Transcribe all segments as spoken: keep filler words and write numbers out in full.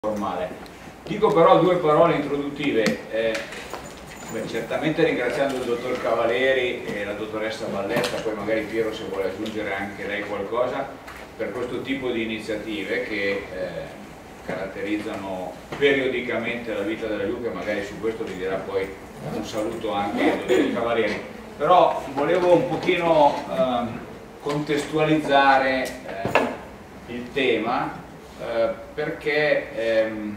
formale. Dico però due parole introduttive, eh, beh, certamente ringraziando il dottor Cavaleri e la dottoressa Valletta, poi magari Piero se vuole aggiungere anche lei qualcosa, per questo tipo di iniziative che eh, caratterizzano periodicamente la vita della Juve, magari su questo vi dirà poi un saluto anche il dottor Cavaleri. Però volevo un pochino eh, contestualizzare eh, il tema, eh, perché, ehm,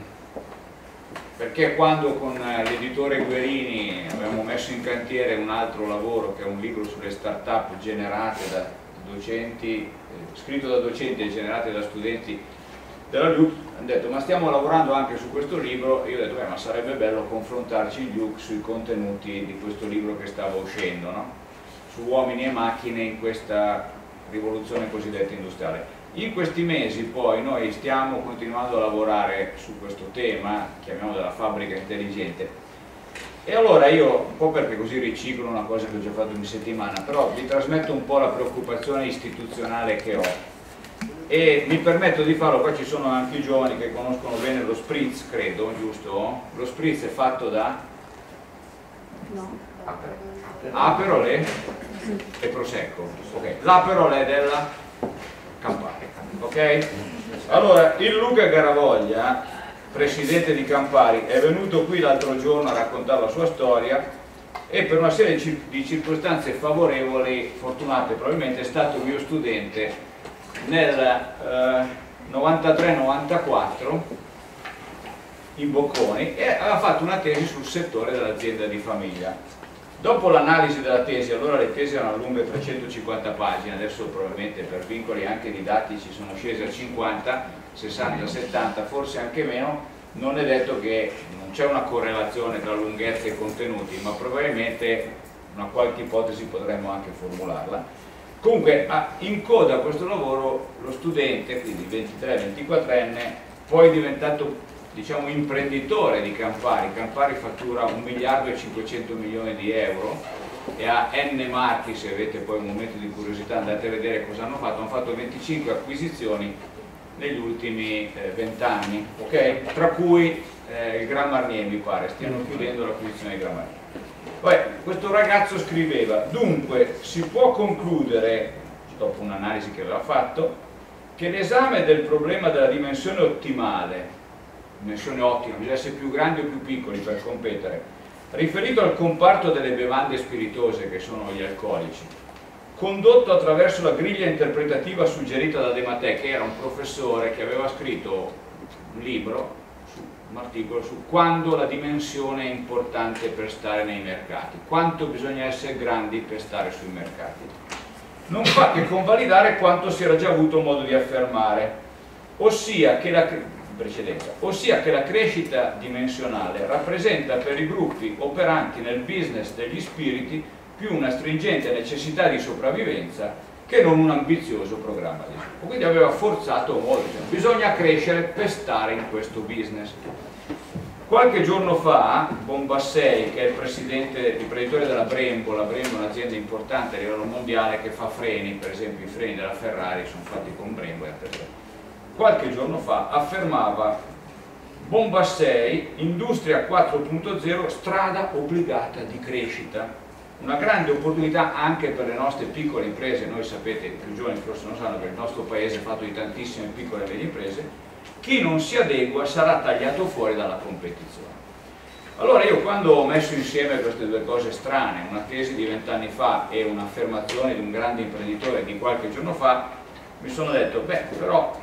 perché quando con l'editore Guerini abbiamo messo in cantiere un altro lavoro che è un libro sulle start-up generate da docenti, eh, scritto da docenti e generate da studenti della L U C, hanno detto ma stiamo lavorando anche su questo libro, e io ho detto beh, ma sarebbe bello confrontarci in L U C sui contenuti di questo libro che stava uscendo, no? Su uomini e macchine in questa rivoluzione cosiddetta industriale. In questi mesi poi noi stiamo continuando a lavorare su questo tema, chiamiamolo della fabbrica intelligente, e allora io, un po' perché così riciclo una cosa che ho già fatto in settimana, però vi trasmetto un po' la preoccupazione istituzionale che ho e mi permetto di farlo. Qua ci sono anche i giovani che conoscono bene lo spritz, credo, giusto? Lo spritz è fatto da? No. Aperolè e prosecco, ok. L'Aperolè della Campari, ok? Allora, il Luca Garavoglia, presidente di Campari, è venuto qui l'altro giorno a raccontare la sua storia e per una serie di circostanze favorevoli, fortunate probabilmente, è stato mio studente nel eh, novantatré novantaquattro in Bocconi e aveva fatto una tesi sul settore dell'azienda di famiglia. Dopo l'analisi della tesi, allora le tesi erano lunghe trecentocinquanta pagine, adesso probabilmente per vincoli anche didattici sono scese a cinquanta, sessanta, settanta, forse anche meno, non è detto che non c'è una correlazione tra lunghezza e contenuti, ma probabilmente una qualche ipotesi potremmo anche formularla. Comunque in coda a questo lavoro lo studente, quindi ventitré ventiquattrenne, poi è diventato diciamo imprenditore di Campari. Campari fattura un miliardo e cinquecento milioni di euro e ha n marchi, se avete poi un momento di curiosità andate a vedere cosa hanno fatto. Hanno fatto venticinque acquisizioni negli ultimi venti eh, anni, okay? Tra cui eh, il Grand Marnier mi pare, stiano chiudendo l'acquisizione del Grand Marnier. Beh, questo ragazzo scriveva: dunque si può concludere, dopo un'analisi che aveva fatto, che l'esame del problema della dimensione ottimale, dimensione ottima, bisogna essere più grandi o più piccoli per competere, riferito al comparto delle bevande spiritose che sono gli alcolici, condotto attraverso la griglia interpretativa suggerita da De Mattei, che era un professore che aveva scritto un libro, un articolo su quando la dimensione è importante per stare nei mercati, quanto bisogna essere grandi per stare sui mercati, non fa che convalidare quanto si era già avuto modo di affermare, ossia che la, precedenza, ossia che la crescita dimensionale rappresenta per i gruppi operanti nel business degli spiriti più una stringente necessità di sopravvivenza che non un ambizioso programma di sviluppo. Quindi aveva forzato molto, cioè, bisogna crescere per stare in questo business. Qualche giorno fa Bombassei, che è il presidente, l'imprenditore della Brembo, la Brembo è un'azienda importante a livello mondiale che fa freni, per esempio i freni della Ferrari sono fatti con Brembo, qualche giorno fa affermava: Bombassei, industria quattro punto zero, strada obbligata di crescita. Una grande opportunità anche per le nostre piccole imprese. Noi sapete, i più giovani forse non sanno che il nostro paese è fatto di tantissime piccole e medie imprese. Chi non si adegua sarà tagliato fuori dalla competizione. Allora io, quando ho messo insieme queste due cose strane, una tesi di vent'anni fa e un'affermazione di un grande imprenditore di qualche giorno fa, mi sono detto, beh, però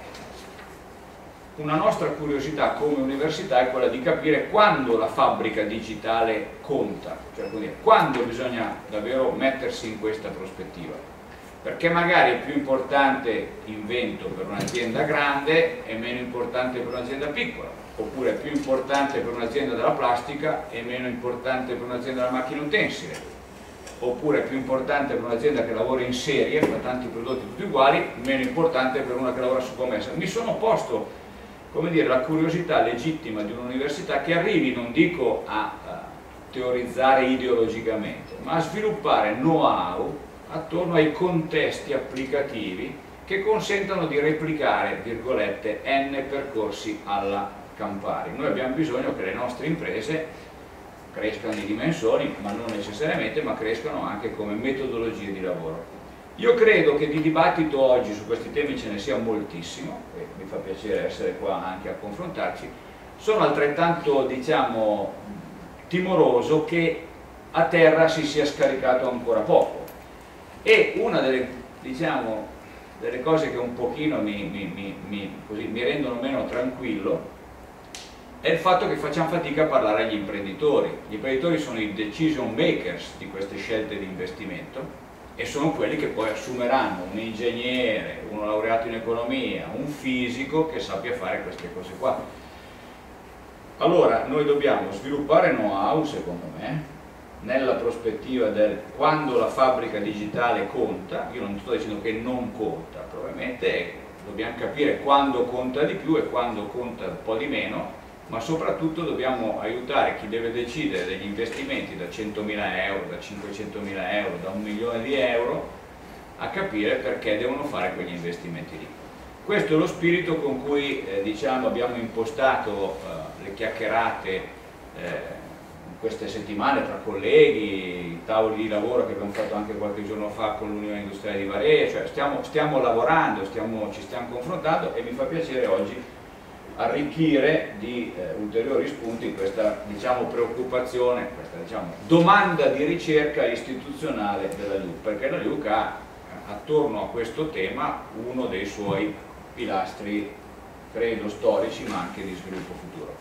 una nostra curiosità come università è quella di capire quando la fabbrica digitale conta, cioè quando bisogna davvero mettersi in questa prospettiva, perché magari è più importante invento per un'azienda grande e meno importante per un'azienda piccola, oppure è più importante per un'azienda della plastica e meno importante per un'azienda della macchina utensile, oppure è più importante per un'azienda che lavora in serie, fa tanti prodotti tutti uguali, meno importante per una che lavora su commessa. Mi sono posto, come dire, la curiosità legittima di un'università che arrivi, non dico a, a teorizzare ideologicamente, ma a sviluppare know-how attorno ai contesti applicativi che consentano di replicare, virgolette, n percorsi alla Campari. Noi abbiamo bisogno che le nostre imprese crescano di dimensioni, ma non necessariamente, ma crescano anche come metodologie di lavoro. Io credo che di dibattito oggi su questi temi ce ne sia moltissimo, e mi fa piacere essere qua anche a confrontarci. Sono altrettanto, diciamo, timoroso che a terra si sia scaricato ancora poco. E una delle, diciamo, delle cose che un pochino mi, mi, mi, mi, così, mi rendono meno tranquillo è il fatto che facciamo fatica a parlare agli imprenditori. Gli imprenditori sono i decision makers di queste scelte di investimento e sono quelli che poi assumeranno un ingegnere, uno laureato in economia, un fisico che sappia fare queste cose qua. Allora noi dobbiamo sviluppare know-how, secondo me, nella prospettiva del quando la fabbrica digitale conta. Io non sto dicendo che non conta, probabilmente dobbiamo capire quando conta di più e quando conta un po' di meno, ma soprattutto dobbiamo aiutare chi deve decidere degli investimenti da centomila euro, da cinquecentomila euro, da un milione di euro, a capire perché devono fare quegli investimenti lì. Questo è lo spirito con cui eh, diciamo, abbiamo impostato eh, le chiacchierate eh, in queste settimane tra colleghi, i tavoli di lavoro che abbiamo fatto anche qualche giorno fa con l'Unione Industriale di Varese, cioè stiamo, stiamo lavorando, stiamo, ci stiamo confrontando e mi fa piacere oggi arricchire di eh, ulteriori spunti questa, diciamo, preoccupazione, questa, diciamo, domanda di ricerca istituzionale della L U C, perché la L U C ha attorno a questo tema uno dei suoi pilastri, credo, storici ma anche di sviluppo futuro.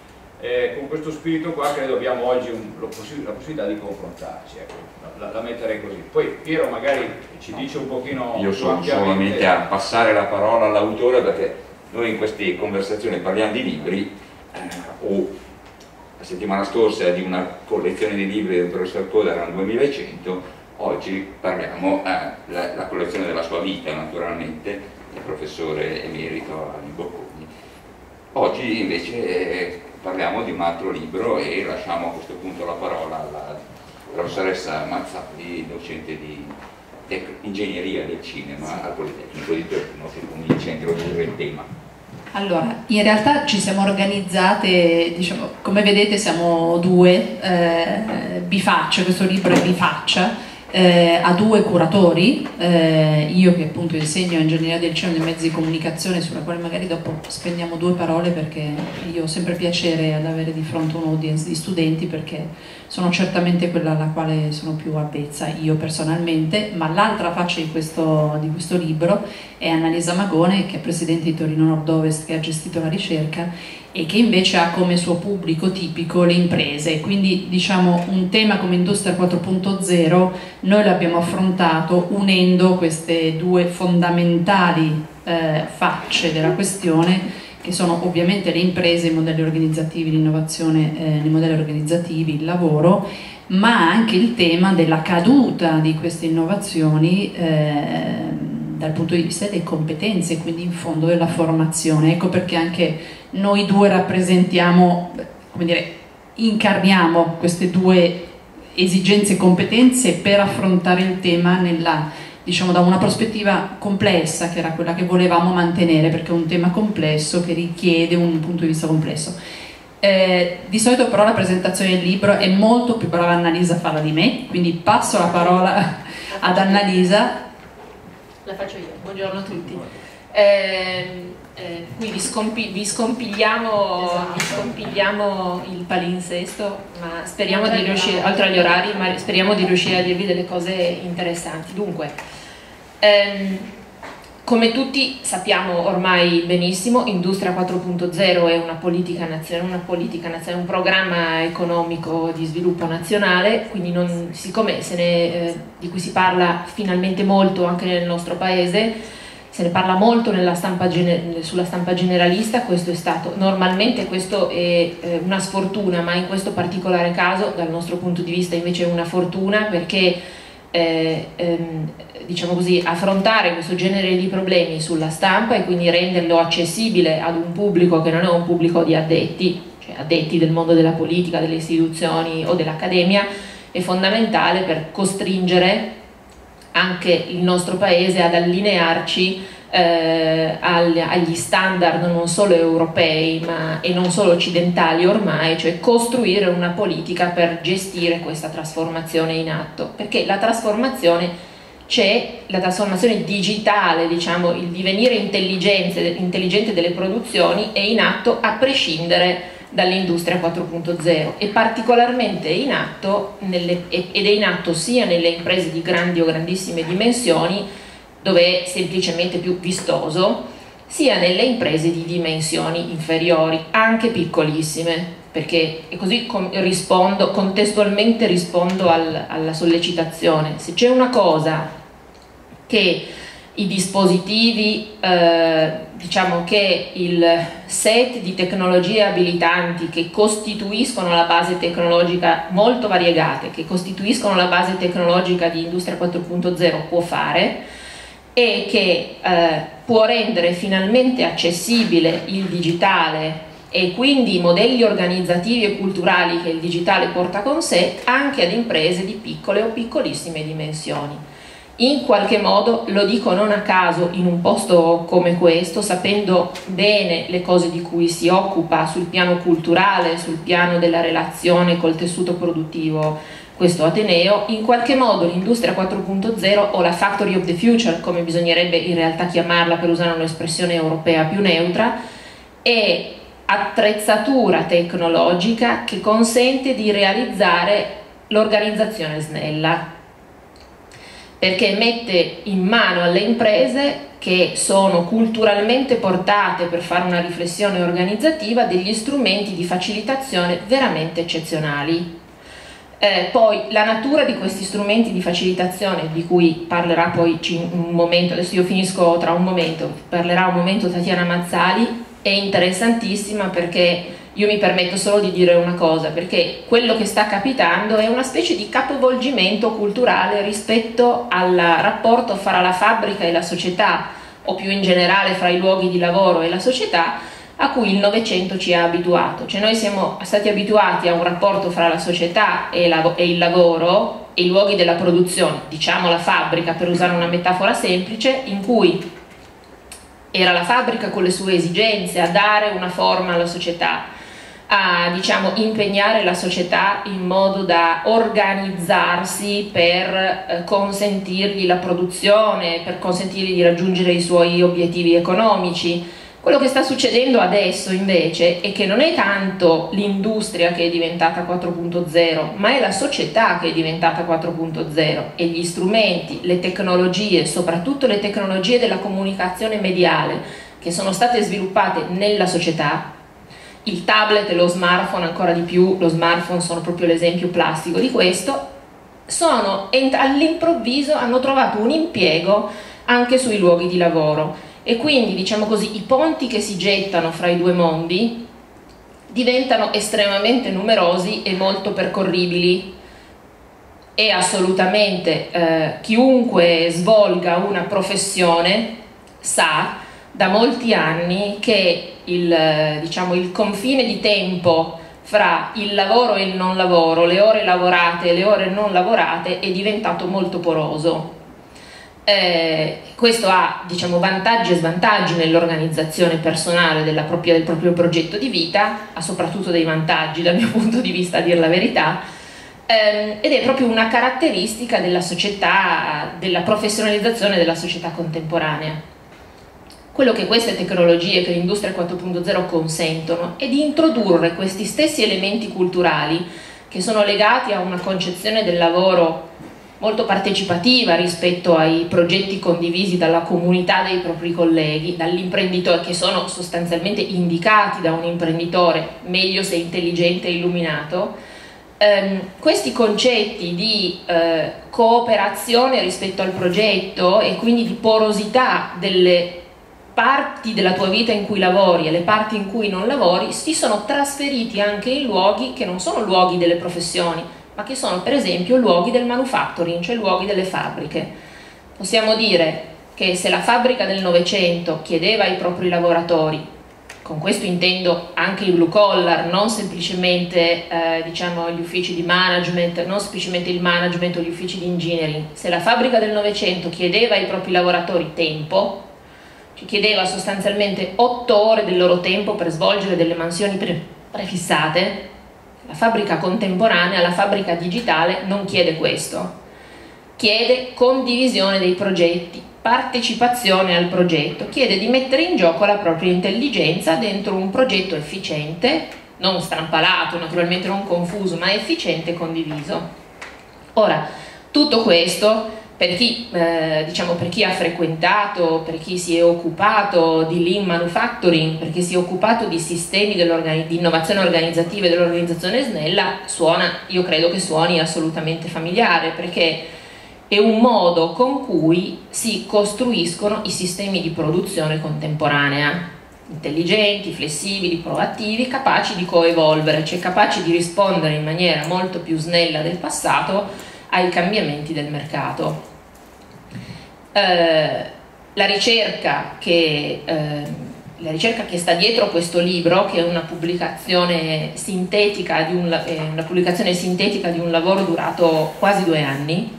Eh, con questo spirito qua credo abbiamo oggi un, la, possi la possibilità di confrontarci, ecco, la, la metterei così. Poi Piero magari ci dice un pochino. Io sono solamente a passare la parola all'autore, perché noi in queste conversazioni parliamo di libri, eh, o la settimana scorsa di una collezione di libri del professor Coda, erano duemilacento, oggi parliamo della eh, collezione della sua vita, naturalmente, del professore emerito Alin Bocconi. Oggi invece eh, parliamo di un altro libro e lasciamo a questo punto la parola alla professoressa Mazzali, docente di ingegneria del cinema al Politecnico di Torino, che comincia a introdurre il tema. Allora, in realtà ci siamo organizzate, diciamo, come vedete siamo due, eh, bifacce, questo libro è bifaccia, eh, a due curatori, eh, io che appunto insegno ingegneria del cinema e dei mezzi di comunicazione, sulla quale magari dopo spendiamo due parole, perché io ho sempre piacere ad avere di fronte un audience di studenti, perché sono certamente quella alla quale sono più avvezza io personalmente, ma l'altra faccia di questo, di questo libro è Annalisa Magone, che è presidente di Torino Nord-Ovest, che ha gestito la ricerca e che invece ha come suo pubblico tipico le imprese. Quindi diciamo un tema come Industria quattro punto zero noi l'abbiamo affrontato unendo queste due fondamentali eh, facce della questione, che sono ovviamente le imprese, i modelli organizzativi, l'innovazione eh, nei modelli organizzativi, il lavoro, ma anche il tema della caduta di queste innovazioni eh, dal punto di vista delle competenze, quindi in fondo della formazione. Ecco perché anche noi due rappresentiamo, come dire, incarniamo queste due esigenze e competenze per affrontare il tema nella, diciamo, da una prospettiva complessa, che era quella che volevamo mantenere, perché è un tema complesso che richiede un punto di vista complesso. Eh, di solito però la presentazione del libro è molto più brava Annalisa a farla di me, quindi passo la parola ad Annalisa. La faccio io, buongiorno a tutti. Eh, eh, qui vi, scompi vi, scompigliamo, esatto. vi scompigliamo il palinsesto, ma speriamo di riuscire, oltre agli orari, ma speriamo di riuscire a dirvi delle cose interessanti. Dunque, ehm, come tutti sappiamo ormai benissimo, Industria quattro punto zero è una politica nazionale, una politica nazionale, un programma economico di sviluppo nazionale, quindi non, siccome se ne, eh, di cui si parla finalmente molto anche nel nostro paese, se ne parla molto nella stampa sulla stampa generalista, questo è stato, normalmente questo è eh, una sfortuna, ma in questo particolare caso dal nostro punto di vista invece è una fortuna, perché eh, ehm, diciamo così, affrontare questo genere di problemi sulla stampa e quindi renderlo accessibile ad un pubblico che non è un pubblico di addetti, cioè addetti del mondo della politica, delle istituzioni o dell'accademia, è fondamentale per costringere anche il nostro paese ad allinearci eh, agli, agli standard non solo europei ma, e non solo occidentali ormai, cioè costruire una politica per gestire questa trasformazione in atto, perché la trasformazione c'è, la trasformazione digitale, diciamo, il divenire intelligente delle produzioni è in atto a prescindere dall'industria quattro punto zero, e particolarmente in atto nelle, ed è in atto sia nelle imprese di grandi o grandissime dimensioni, dove è semplicemente più vistoso, sia nelle imprese di dimensioni inferiori, anche piccolissime, perché e così rispondo, contestualmente rispondo al, alla sollecitazione. Se c'è una cosa che i dispositivi, eh, diciamo che il set di tecnologie abilitanti che costituiscono la base tecnologica molto variegate, che costituiscono la base tecnologica di Industria quattro punto zero può fare, e che eh, può rendere finalmente accessibile il digitale e quindi i modelli organizzativi e culturali che il digitale porta con sé anche ad imprese di piccole o piccolissime dimensioni. In qualche modo, lo dico non a caso, in un posto come questo, sapendo bene le cose di cui si occupa sul piano culturale, sul piano della relazione col tessuto produttivo, questo Ateneo, in qualche modo l'Industria quattro punto zero, o la Factory of the Future, come bisognerebbe in realtà chiamarla per usare un'espressione europea più neutra, è attrezzatura tecnologica che consente di realizzare l'organizzazione snella, perché mette in mano alle imprese che sono culturalmente portate per fare una riflessione organizzativa degli strumenti di facilitazione veramente eccezionali. Eh, poi la natura di questi strumenti di facilitazione, di cui parlerà poi un momento, adesso io finisco tra un momento, parlerà un momento Tatiana Mazzali, è interessantissima, perché io mi permetto solo di dire una cosa, perché quello che sta capitando è una specie di capovolgimento culturale rispetto al rapporto fra la fabbrica e la società, o più in generale fra i luoghi di lavoro e la società, a cui il Novecento ci ha abituato. Cioè noi siamo stati abituati a un rapporto fra la società e, la, e il lavoro e i luoghi della produzione, diciamo la fabbrica per usare una metafora semplice, in cui era la fabbrica con le sue esigenze a dare una forma alla società, a diciamo impegnare la società in modo da organizzarsi per eh, consentirgli la produzione, per consentirgli di raggiungere i suoi obiettivi economici. Quello che sta succedendo adesso invece è che non è tanto l'industria che è diventata quattro punto zero, ma è la società che è diventata quattro punto zero, e gli strumenti, le tecnologie, soprattutto le tecnologie della comunicazione mediale che sono state sviluppate nella società, il tablet e lo smartphone ancora di più, lo smartphone sono proprio l'esempio plastico di questo, sono all'improvviso hanno trovato un impiego anche sui luoghi di lavoro. E quindi, diciamo così, i ponti che si gettano fra i due mondi diventano estremamente numerosi e molto percorribili, e assolutamente eh, chiunque svolga una professione sa da molti anni che il, diciamo, il confine di tempo fra il lavoro e il non lavoro, le ore lavorate e le ore non lavorate, è diventato molto poroso. Eh, questo ha, diciamo, vantaggi e svantaggi nell'organizzazione personale della propria, del proprio progetto di vita, ha soprattutto dei vantaggi dal mio punto di vista, a dir la verità, ehm, ed è proprio una caratteristica della società, della professionalizzazione della società contemporanea. Quello che queste tecnologie, che l'Industria quattro punto zero consentono, è di introdurre questi stessi elementi culturali che sono legati a una concezione del lavoro molto partecipativa rispetto ai progetti condivisi dalla comunità dei propri colleghi, dall'imprenditore, che sono sostanzialmente indicati da un imprenditore, meglio se intelligente e illuminato. Um, questi concetti di uh, cooperazione rispetto al progetto, e quindi di porosità delle parti della tua vita in cui lavori e le parti in cui non lavori, si sono trasferiti anche in luoghi che non sono luoghi delle professioni, ma che sono per esempio luoghi del manufacturing, cioè luoghi delle fabbriche. Possiamo dire che se la fabbrica del Novecento chiedeva ai propri lavoratori, con questo intendo anche il blue collar, non semplicemente eh, diciamo, gli uffici di management, non semplicemente il management o gli uffici di engineering, se la fabbrica del Novecento chiedeva ai propri lavoratori tempo, ci chiedeva sostanzialmente otto ore del loro tempo per svolgere delle mansioni pre prefissate. La fabbrica contemporanea, la fabbrica digitale non chiede questo, chiede condivisione dei progetti, partecipazione al progetto, chiede di mettere in gioco la propria intelligenza dentro un progetto efficiente, non strampalato, naturalmente non confuso, ma efficiente e condiviso. Ora, tutto questo per chi, eh, diciamo, per chi ha frequentato, per chi si è occupato di lean manufacturing, per chi si è occupato di sistemi di innovazione organizzativa e dell'organizzazione snella, suona, io credo che suoni assolutamente familiare, perché è un modo con cui si costruiscono i sistemi di produzione contemporanea, intelligenti, flessibili, proattivi, capaci di coevolvere, cioè capaci di rispondere in maniera molto più snella del passato ai cambiamenti del mercato. Eh, la, ricerca che, eh, la ricerca che sta dietro questo libro, che è una pubblicazione sintetica di un, eh, una pubblicazione sintetica di un lavoro durato quasi due anni,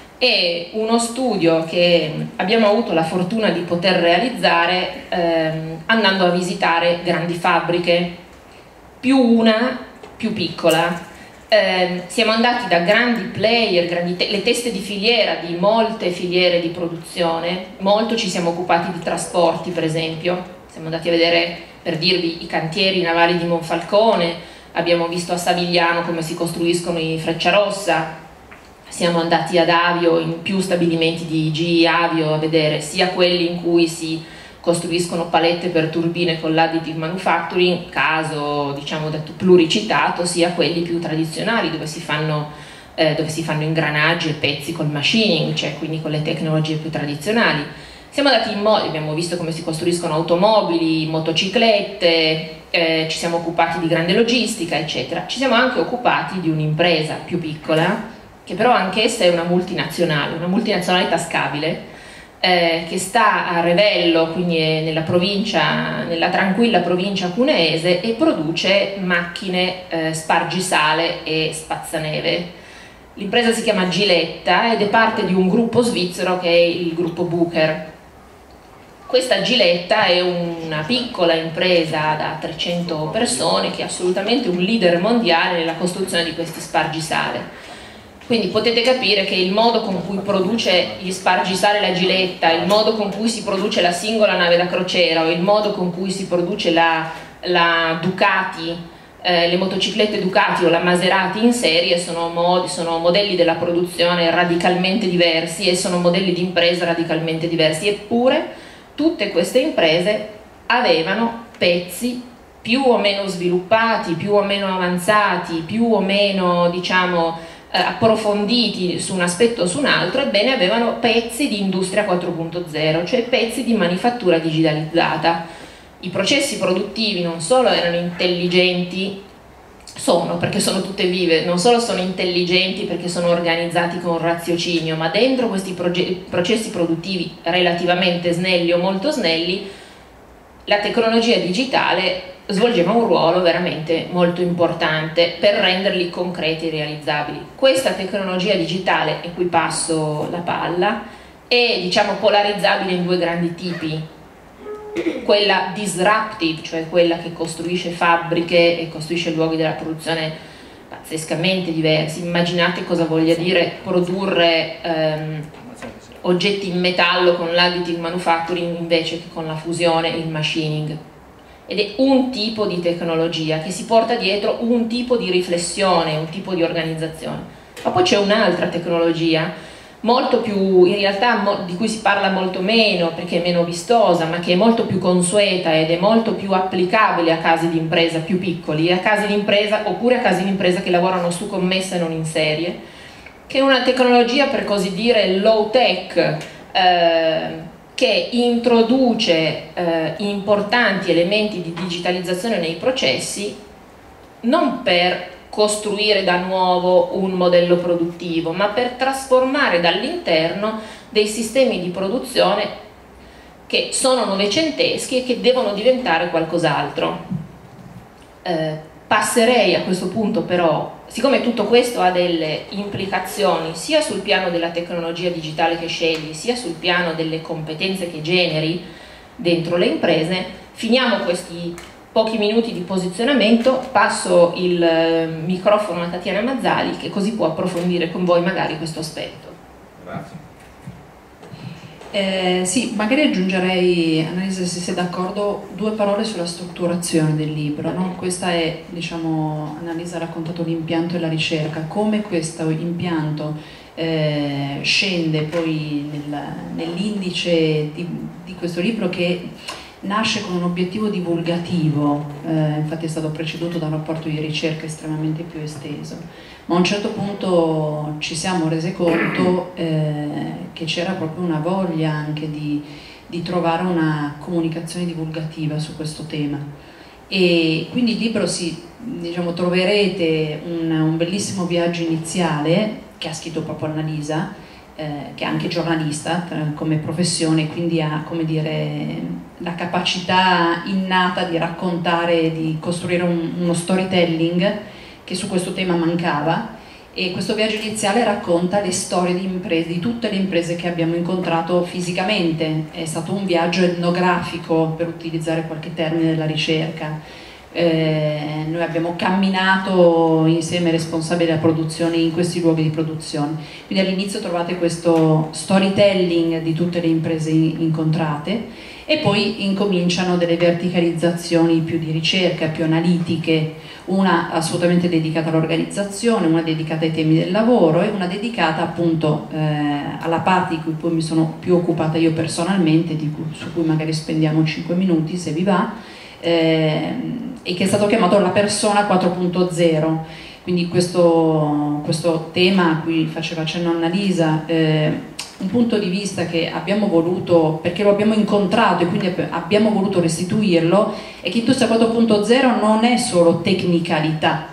è uno studio che abbiamo avuto la fortuna di poter realizzare ehm, andando a visitare grandi fabbriche, più una più piccola. Eh, siamo andati da grandi player, grandi te le teste di filiera di molte filiere di produzione, molto ci siamo occupati di trasporti per esempio, siamo andati a vedere, per dirvi, i cantieri navali di Monfalcone, abbiamo visto a Savigliano come si costruiscono i Frecciarossa, siamo andati ad Avio, in più stabilimenti di G E Avio, a vedere sia quelli in cui si costruiscono palette per turbine con l'additive manufacturing, caso diciamo detto pluricitato, sia quelli più tradizionali dove si fanno, eh, dove si fanno ingranaggi e pezzi col machining, cioè quindi con le tecnologie più tradizionali. Siamo andati in modo, abbiamo visto come si costruiscono automobili, motociclette, eh, ci siamo occupati di grande logistica, eccetera. Ci siamo anche occupati di un'impresa più piccola, che però anch'essa è una multinazionale, una multinazionale tascabile, Eh, che sta a Revello, quindi è nella provincia, nella tranquilla provincia cuneese, e produce macchine eh, spargisale e spazzaneve. L'impresa si chiama Giletta ed è parte di un gruppo svizzero che è il gruppo Bucher. Questa Giletta è una piccola impresa da trecento persone che è assolutamente un leader mondiale nella costruzione di questi spargisale. Quindi potete capire che il modo con cui produce gli spargisale la Giletta, il modo con cui si produce la singola nave da crociera o il modo con cui si produce la, la Ducati, eh, le motociclette Ducati o la Maserati in serie sono, modi, sono modelli della produzione radicalmente diversi e sono modelli di impresa radicalmente diversi, eppure tutte queste imprese avevano pezzi più o meno sviluppati, più o meno avanzati, più o meno diciamo approfonditi su un aspetto o su un altro, ebbene avevano pezzi di industria quattro punto zero, cioè pezzi di manifattura digitalizzata. I processi produttivi non solo erano intelligenti, sono perché sono tutte vive, non solo sono intelligenti perché sono organizzati con raziocinio, ma dentro questi processi produttivi relativamente snelli o molto snelli, la tecnologia digitale svolgeva un ruolo veramente molto importante per renderli concreti e realizzabili. Questa tecnologia digitale, e qui passo la palla, è diciamo polarizzabile in due grandi tipi: quella disruptive, cioè quella che costruisce fabbriche e costruisce luoghi della produzione pazzescamente diversi. Immaginate cosa voglia dire produrre ehm, oggetti in metallo con l'additive manufacturing invece che con la fusione e il machining. Ed è un tipo di tecnologia che si porta dietro un tipo di riflessione, un tipo di organizzazione. Ma poi c'è un'altra tecnologia, molto più, in realtà mo, di cui si parla molto meno perché è meno vistosa, ma che è molto più consueta ed è molto più applicabile a casi di impresa più piccoli, a casi di impresa oppure a casi di impresa che lavorano su commessa e non in serie, che è una tecnologia per così dire low tech, eh, che introduce eh, importanti elementi di digitalizzazione nei processi, non per costruire da nuovo un modello produttivo, ma per trasformare dall'interno dei sistemi di produzione che sono novecenteschi e che devono diventare qualcos'altro. Eh, passerei a questo punto però, siccome tutto questo ha delle implicazioni sia sul piano della tecnologia digitale che scegli, sia sul piano delle competenze che generi, dentro le imprese. Finiamo questi pochi minuti di posizionamento, passo il microfono a Tatiana Mazzali, che così può approfondire con voi magari questo aspetto. Grazie. Eh, sì, magari aggiungerei, Annalisa, se sei d'accordo, due parole sulla strutturazione del libro, no? Questa è, diciamo, Annalisa ha raccontato l'impianto e la ricerca, come questo impianto eh, scende poi nel, nell'indice di, di questo libro, che nasce con un obiettivo divulgativo, eh, infatti è stato preceduto da un rapporto di ricerca estremamente più esteso, ma a un certo punto ci siamo resi conto eh, che c'era proprio una voglia anche di, di trovare una comunicazione divulgativa su questo tema, e quindi il libro si, diciamo, troverete un, un bellissimo viaggio iniziale che ha scritto proprio Annalisa, Eh, che è anche giornalista tra, come professione, quindi ha, come dire, la capacità innata di raccontare, di costruire un, uno storytelling che su questo tema mancava, e questo viaggio iniziale racconta le storie di imprese, di tutte le imprese che abbiamo incontrato fisicamente. È stato un viaggio etnografico, per utilizzare qualche termine della ricerca. Eh, noi abbiamo camminato insieme ai responsabili della produzione in questi luoghi di produzione, quindi all'inizio trovate questo storytelling di tutte le imprese incontrate, e poi incominciano delle verticalizzazioni più di ricerca, più analitiche, una assolutamente dedicata all'organizzazione, una dedicata ai temi del lavoro e una dedicata appunto eh, alla parte di cui poi mi sono più occupata io personalmente, di cui, su cui magari spendiamo cinque minuti se vi va, eh, e che è stato chiamato la persona quattro punto zero, quindi questo, questo tema a cui faceva accenno Annalisa, eh, un punto di vista che abbiamo voluto, perché lo abbiamo incontrato e quindi abbiamo voluto restituirlo, è che Industria quattro punto zero non è solo tecnicalità,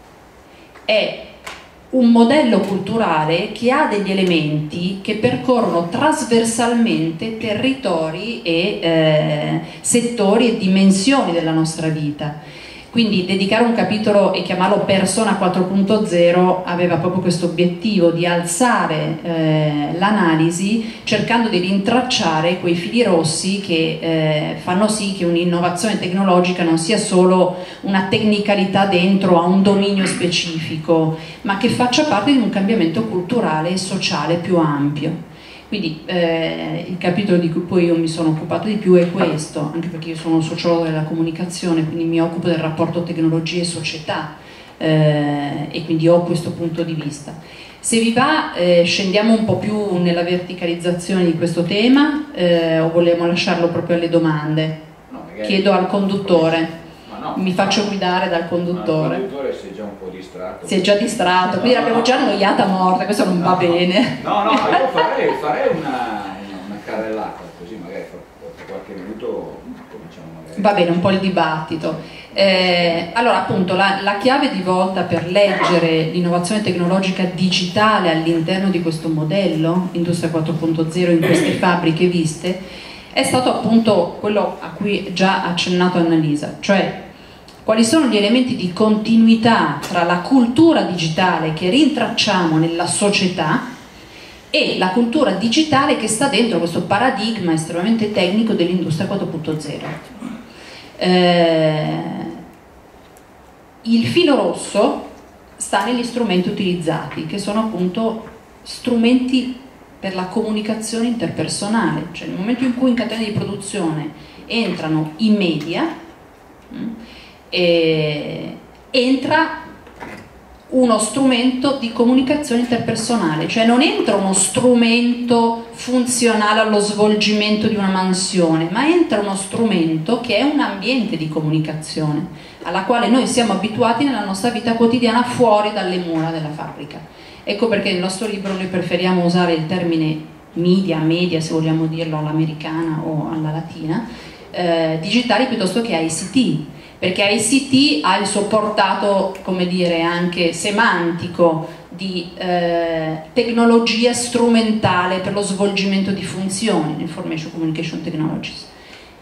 è un modello culturale che ha degli elementi che percorrono trasversalmente territori e eh, settori e dimensioni della nostra vita. Quindi dedicare un capitolo e chiamarlo Persona quattro punto zero aveva proprio questo obiettivo di alzare eh, l'analisi, cercando di rintracciare quei fili rossi che eh, fanno sì che un'innovazione tecnologica non sia solo una tecnicalità dentro a un dominio specifico, ma che faccia parte di un cambiamento culturale e sociale più ampio. Quindi eh, il capitolo di cui poi io mi sono occupato di più è questo, anche perché io sono sociologo della comunicazione, quindi mi occupo del rapporto tecnologia e società, eh, e quindi ho questo punto di vista. Se vi va, eh, scendiamo un po' più nella verticalizzazione di questo tema, eh, o vogliamo lasciarlo proprio alle domande? No, magari... Chiedo al conduttore. No, mi faccio guidare dal conduttore. Il conduttore si è già un po' distratto. Si è già distratto, quindi l'abbiamo no, già annoiata morta, questo non no, va bene. No, no, io farei, farei una, una carrellata, così magari fra qualche minuto cominciamo magari. Va bene, un po' il dibattito. Eh, allora, appunto, la, la chiave di volta per leggere l'innovazione tecnologica digitale all'interno di questo modello, Industria quattro punto zero, in queste fabbriche viste, è stato appunto quello a cui già ha accennato Annalisa, cioè quali sono gli elementi di continuità tra la cultura digitale che rintracciamo nella società e la cultura digitale che sta dentro questo paradigma estremamente tecnico dell'Industria quattro punto zero. Eh, il filo rosso sta negli strumenti utilizzati, che sono appunto strumenti per la comunicazione interpersonale, cioè nel momento in cui in catena di produzione entrano i media, mh, e entra uno strumento di comunicazione interpersonale, cioè non entra uno strumento funzionale allo svolgimento di una mansione, ma entra uno strumento che è un ambiente di comunicazione alla quale noi siamo abituati nella nostra vita quotidiana fuori dalle mura della fabbrica. Ecco perché nel nostro libro noi preferiamo usare il termine media, media se vogliamo dirlo all'americana o alla latina, eh, digitali piuttosto che I C T, perché I C T ha il suo portato, come dire, anche semantico di eh, tecnologia strumentale per lo svolgimento di funzioni, Information Communication Technologies.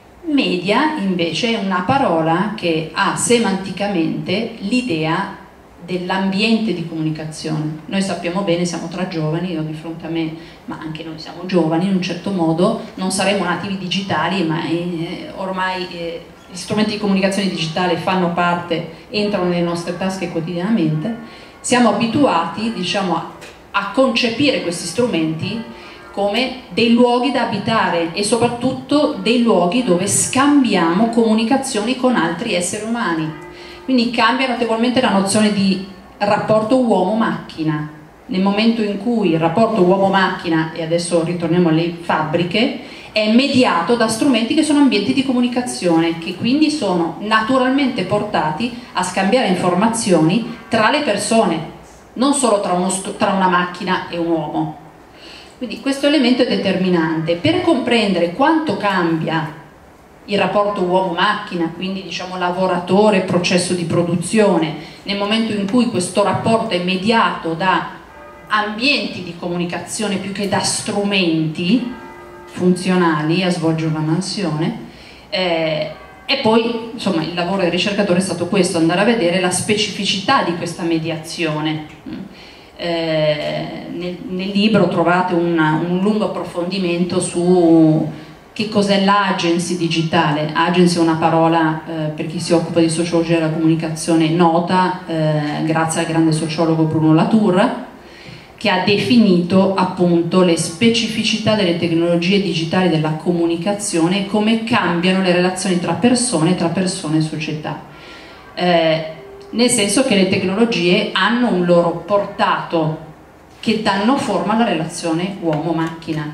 Media invece è una parola che ha semanticamente l'idea dell'ambiente di comunicazione. Noi sappiamo bene, siamo tra giovani, io di fronte a me, ma anche noi siamo giovani in un certo modo, non saremo nativi digitali, ma eh, ormai eh, gli strumenti di comunicazione digitale fanno parte, entrano nelle nostre tasche quotidianamente, siamo abituati, diciamo, a, a concepire questi strumenti come dei luoghi da abitare e soprattutto dei luoghi dove scambiamo comunicazioni con altri esseri umani. Quindi cambia notevolmente la nozione di rapporto uomo-macchina. Nel momento in cui il rapporto uomo-macchina, e adesso ritorniamo alle fabbriche, è mediato da strumenti che sono ambienti di comunicazione, che quindi sono naturalmente portati a scambiare informazioni tra le persone, non solo tra, uno, tra una macchina e un uomo. Quindi questo elemento è determinante. Per comprendere quanto cambia il rapporto uomo-macchina, quindi diciamo lavoratore, processo di produzione, nel momento in cui questo rapporto è mediato da ambienti di comunicazione più che da strumenti funzionali a svolgere una mansione, eh, e poi insomma il lavoro del ricercatore è stato questo, andare a vedere la specificità di questa mediazione. Eh, nel, nel libro trovate una, un lungo approfondimento su che cos'è l'agency digitale. Agency è una parola, eh, per chi si occupa di sociologia della comunicazione, nota eh, grazie al grande sociologo Bruno Latour, che ha definito appunto le specificità delle tecnologie digitali della comunicazione e come cambiano le relazioni tra persone, tra persone e società. Eh, nel senso che le tecnologie hanno un loro portato che danno forma alla relazione uomo-macchina.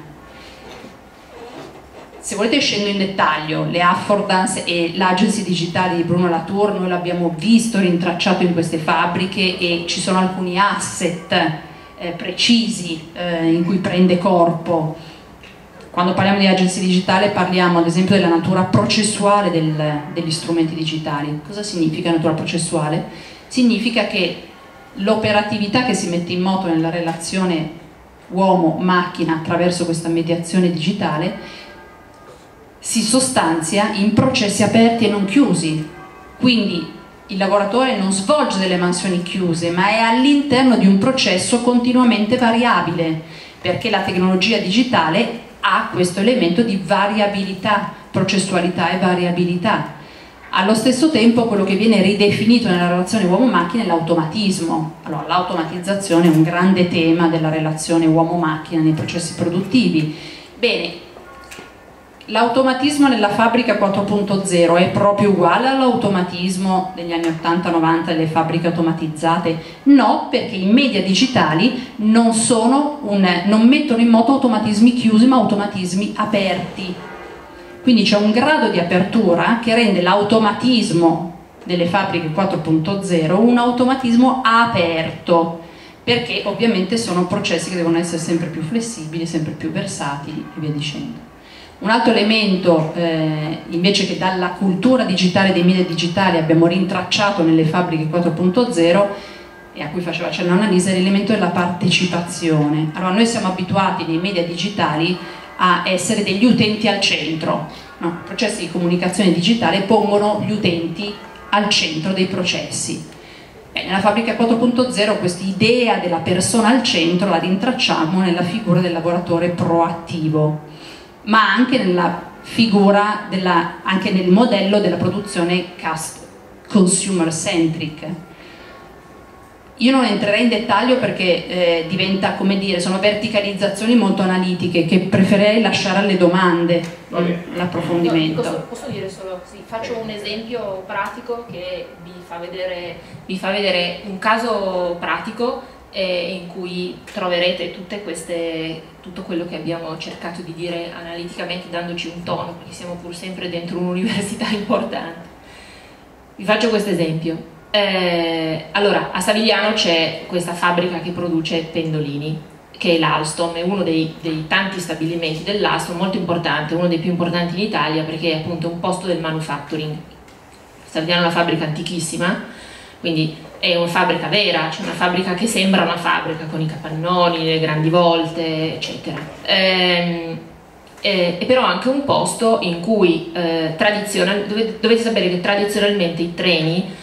Se volete scendo in dettaglio, le affordance e l'agency digitale di Bruno Latour noi l'abbiamo visto rintracciato in queste fabbriche e ci sono alcuni asset eh, precisi eh, in cui prende corpo. Quando parliamo di agency digitale parliamo ad esempio della natura processuale del, degli strumenti digitali. Cosa significa natura processuale? Significa che l'operatività che si mette in moto nella relazione uomo-macchina attraverso questa mediazione digitale si sostanzia in processi aperti e non chiusi, quindi il lavoratore non svolge delle mansioni chiuse, ma è all'interno di un processo continuamente variabile, perché la tecnologia digitale ha questo elemento di variabilità, processualità e variabilità. Allo stesso tempo quello che viene ridefinito nella relazione uomo-macchina è l'automatismo. Allora, l'automatizzazione è un grande tema della relazione uomo-macchina nei processi produttivi. Bene, l'automatismo nella fabbrica quattro punto zero è proprio uguale all'automatismo degli anni ottanta novanta delle fabbriche automatizzate? No, perché i media digitali non, sono un, non mettono in moto automatismi chiusi ma automatismi aperti. Quindi c'è un grado di apertura che rende l'automatismo delle fabbriche quattro punto zero un automatismo aperto, perché ovviamente sono processi che devono essere sempre più flessibili, sempre più versatili e via dicendo. Un altro elemento eh, invece che dalla cultura digitale dei media digitali abbiamo rintracciato nelle fabbriche quattro punto zero e a cui faceva cenno Annalisa è l'elemento della partecipazione. Allora noi siamo abituati nei media digitali a essere degli utenti al centro, no? I processi di comunicazione digitale pongono gli utenti al centro dei processi. Beh, nella fabbrica quattro punto zero questa idea della persona al centro la rintracciamo nella figura del lavoratore proattivo, ma anche nella figura, della, anche nel modello della produzione consumer centric. Io non entrerei in dettaglio perché eh, diventa, come dire, sono verticalizzazioni molto analitiche che preferirei lasciare alle domande l'approfondimento. No, posso, posso dire solo, sì, faccio un esempio pratico che vi fa vedere, vi fa vedere un caso pratico in cui troverete tutte queste, tutto quello che abbiamo cercato di dire analiticamente dandoci un tono, perché siamo pur sempre dentro un'università importante. Vi faccio questo esempio. Eh, allora, a Savigliano c'è questa fabbrica che produce pendolini, che è l'Alstom, è uno dei, dei tanti stabilimenti dell'Alstom, molto importante, uno dei più importanti in Italia perché è appunto un posto del manufacturing. Savigliano è una fabbrica antichissima, quindi è una fabbrica vera, cioè una fabbrica che sembra una fabbrica con i capannoni, le grandi volte, eccetera. Ehm, eh, è però anche un posto in cui eh, tradizional, dovete, dovete sapere che tradizionalmente i treni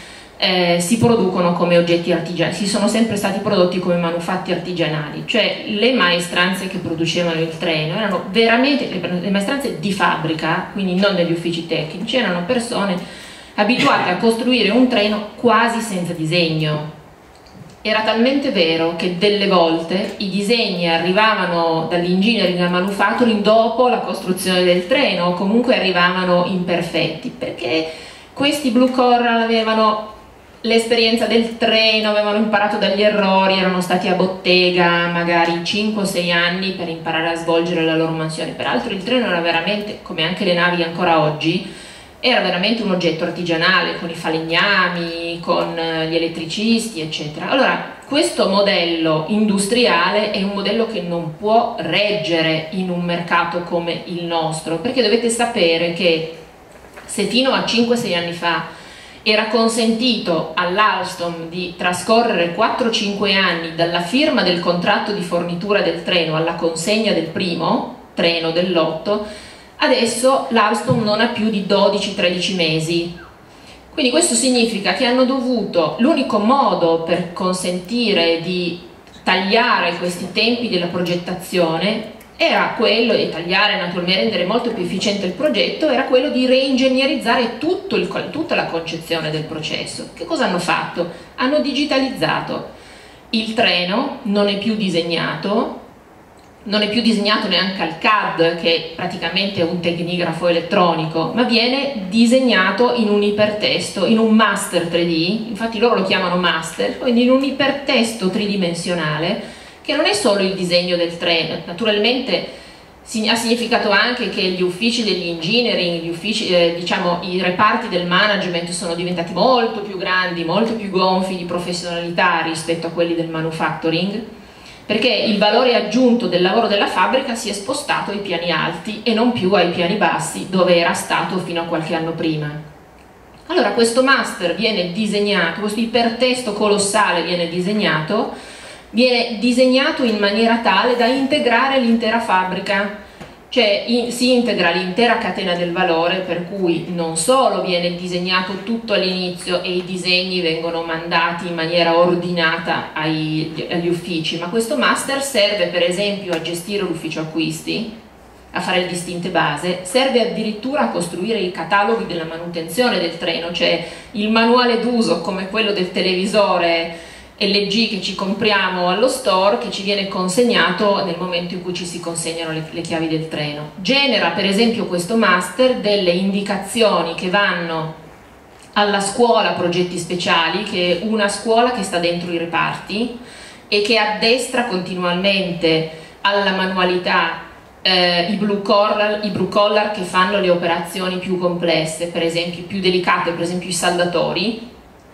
eh, si producono come oggetti artigianali, si sono sempre stati prodotti come manufatti artigianali, cioè le maestranze che producevano il treno erano veramente le, le maestranze di fabbrica, quindi non degli uffici tecnici, erano persone abituate a costruire un treno quasi senza disegno. Era talmente vero che delle volte i disegni arrivavano dall'engineering al manufacturing dopo la costruzione del treno, o comunque arrivavano imperfetti, perché questi Blue Coral avevano l'esperienza del treno, avevano imparato dagli errori, erano stati a bottega magari cinque o sei anni per imparare a svolgere la loro mansione. Peraltro il treno era veramente, come anche le navi ancora oggi, era veramente un oggetto artigianale, con i falegnami, con gli elettricisti, eccetera. Allora, questo modello industriale è un modello che non può reggere in un mercato come il nostro, perché dovete sapere che se fino a cinque sei anni fa era consentito all'Alstom di trascorrere quattro cinque anni dalla firma del contratto di fornitura del treno alla consegna del primo treno del lotto, adesso l'Alstom non ha più di dodici tredici mesi. Quindi questo significa che hanno dovuto, l'unico modo per consentire di tagliare questi tempi della progettazione era quello di tagliare, naturalmente rendere molto più efficiente il progetto, era quello di reingegnerizzare tutto il, tutta la concezione del processo. Che cosa hanno fatto? Hanno digitalizzato. Il treno non è più disegnato, non è più disegnato neanche al C A D, che è praticamente un tecnigrafo elettronico, ma viene disegnato in un ipertesto, in un master tre D, infatti loro lo chiamano master, quindi in un ipertesto tridimensionale, che non è solo il disegno del treno, naturalmente ha significato anche che gli uffici degli engineering, gli uffici, eh, diciamo, i reparti del management sono diventati molto più grandi, molto più gonfi di professionalità rispetto a quelli del manufacturing, perché il valore aggiunto del lavoro della fabbrica si è spostato ai piani alti e non più ai piani bassi, dove era stato fino a qualche anno prima. Allora questo master viene disegnato, questo ipertesto colossale viene disegnato, viene disegnato in maniera tale da integrare l'intera fabbrica, cioè in, si integra l'intera catena del valore, per cui non solo viene disegnato tutto all'inizio e i disegni vengono mandati in maniera ordinata ai, agli uffici, ma questo master serve per esempio a gestire l'ufficio acquisti, a fare le distinte base, serve addirittura a costruire i cataloghi della manutenzione del treno, cioè il manuale d'uso come quello del televisore L G che ci compriamo allo store, che ci viene consegnato nel momento in cui ci si consegnano le, le chiavi del treno. Genera per esempio questo master delle indicazioni che vanno alla scuola progetti speciali, che è una scuola che sta dentro i reparti e che addestra continuamente alla manualità eh, i blue collar, i blue collar che fanno le operazioni più complesse, per esempio più delicate, per esempio i saldatori.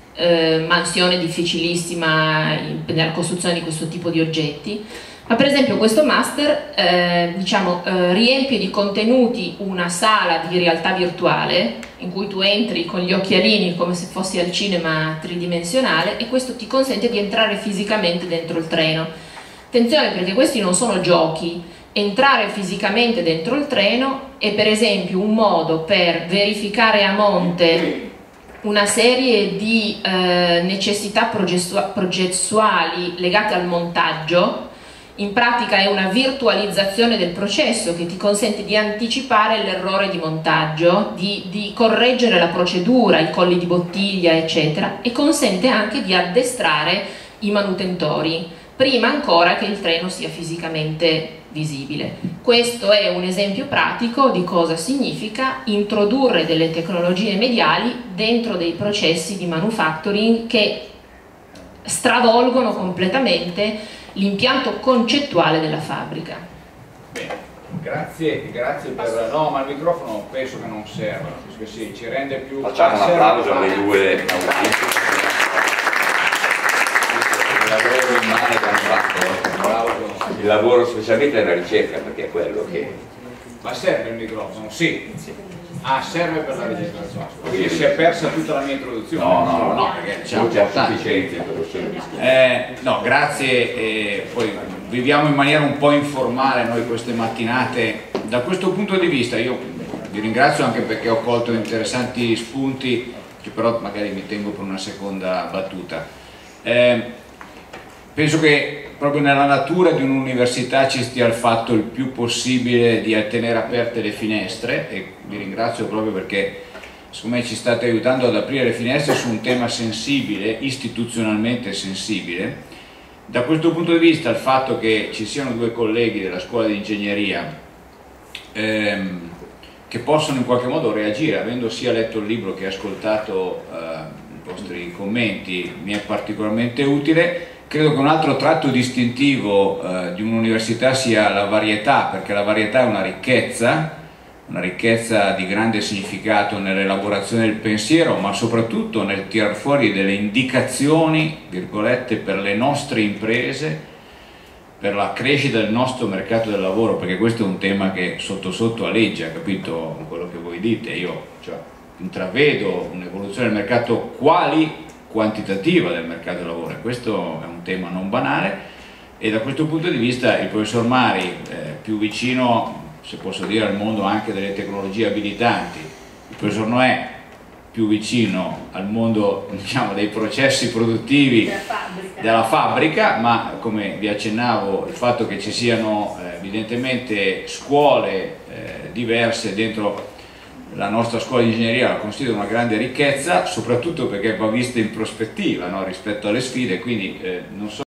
Eh, mansione difficilissima in, nella costruzione di questo tipo di oggetti, ma per esempio questo master eh, diciamo, eh, riempie di contenuti una sala di realtà virtuale in cui tu entri con gli occhialini come se fossi al cinema tridimensionale, e questo ti consente di entrare fisicamente dentro il treno. Attenzione, perché questi non sono giochi. Entrare fisicamente dentro il treno è per esempio un modo per verificare a monte una serie di eh, necessità progettuali legate al montaggio. In pratica è una virtualizzazione del processo che ti consente di anticipare l'errore di montaggio, di, di correggere la procedura, i colli di bottiglia, eccetera, e consente anche di addestrare i manutentori prima ancora che il treno sia fisicamente visibile. Questo è un esempio pratico di cosa significa introdurre delle tecnologie mediali dentro dei processi di manufacturing che stravolgono completamente l'impianto concettuale della fabbrica. Bene, grazie, grazie per... No, ma il microfono penso che non serva, perché sì, ci rende più... Facciamo un applauso alle due il lavoro immane che hanno fatto, il lavoro specialmente nella ricerca, perché è quello che... Ma serve il microfono? Sì. Ah, serve per la registrazione. Quindi si è persa tutta la mia introduzione. No, no, no, no, perché c'è sufficiente per lo eh, no, grazie. Eh, poi viviamo in maniera un po' informale noi queste mattinate. Da questo punto di vista io vi ringrazio anche perché ho colto interessanti spunti che che però magari mi tengo per una seconda battuta. Eh, penso che proprio nella natura di un'università ci stia il fatto il più possibile di tenere aperte le finestre, e vi ringrazio proprio perché secondo me ci state aiutando ad aprire le finestre su un tema sensibile, istituzionalmente sensibile. Da questo punto di vista il fatto che ci siano due colleghi della scuola di ingegneria ehm, che possono in qualche modo reagire, avendo sia letto il libro che ascoltato eh, i vostri commenti, mi è particolarmente utile. Credo che un altro tratto distintivo eh, di un'università sia la varietà, perché la varietà è una ricchezza, una ricchezza di grande significato nell'elaborazione del pensiero, ma soprattutto nel tirar fuori delle indicazioni, virgolette, per le nostre imprese, per la crescita del nostro mercato del lavoro, perché questo è un tema che sotto sotto aleggia, capito quello che voi dite? Io cioè, intravedo un'evoluzione del mercato quali quantitativa del mercato del lavoro, e questo è un tema non banale, e da questo punto di vista il professor Mari, eh, più vicino, se posso dire, al mondo anche delle tecnologie abilitanti, il professor Noè più vicino al mondo, diciamo, dei processi produttivi della fabbrica. della fabbrica, ma come vi accennavo il fatto che ci siano eh, evidentemente scuole eh, diverse dentro la nostra scuola di ingegneria la considero una grande ricchezza, soprattutto perché va vista in prospettiva, no, rispetto alle sfide, quindi eh, non so